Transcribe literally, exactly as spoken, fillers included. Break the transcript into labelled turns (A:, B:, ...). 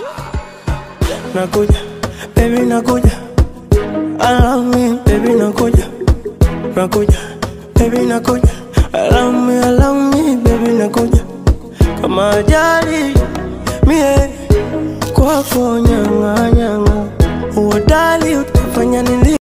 A: nakuja, baby nakuja. Allow me, baby nakuja, nakuja, baby nakuja. Allow me, allow me, baby nakuja. Kama ajali, mie kwako nyanga nyanga. Uodali utafanya nini?